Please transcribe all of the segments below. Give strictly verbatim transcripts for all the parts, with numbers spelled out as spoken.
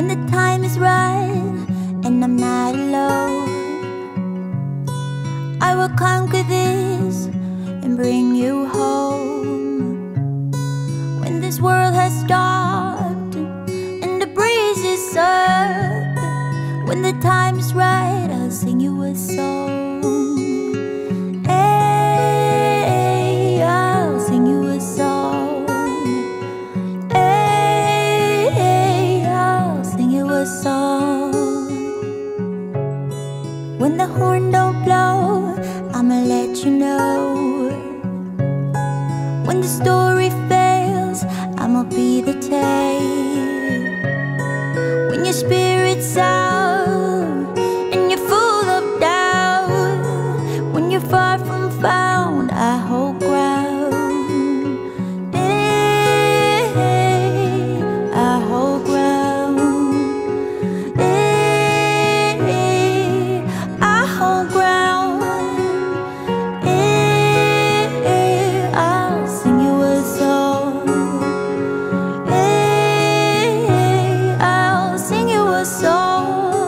the time is right and I'm not alone, I will conquer this and bring you home. When this world has stopped and the breeze is up, when the time is right, I'll sing you a song. Hey, I'll sing you a song. Hey, I'll sing you a song. When the horn don't blow, I'ma let you know. When the story fails, I'ma be the tale. When your spirit's out and you're full of doubt, when you're far from found, I hold ground. Hey, I hold ground. Hey, I hold ground. Hey, I'll sing you a song. Hey, I'll sing you a song.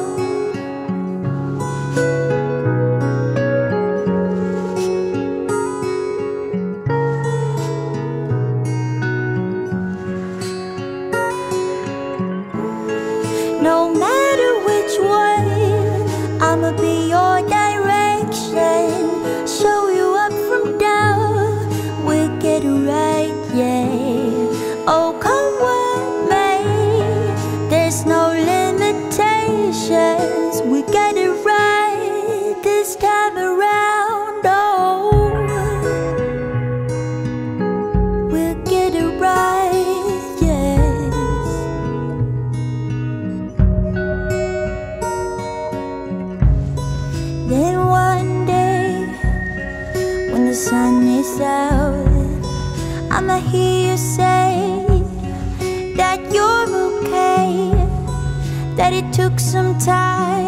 No matter which way, I'ma be your direction. Show you up from down, we'll get it right, yeah. Oh, come what may, there's no limitations. We get it right this time around, oh. We'll get it right, yes. Then one day, when the sun is out, I'ma hear you say that you're okay, that it took some time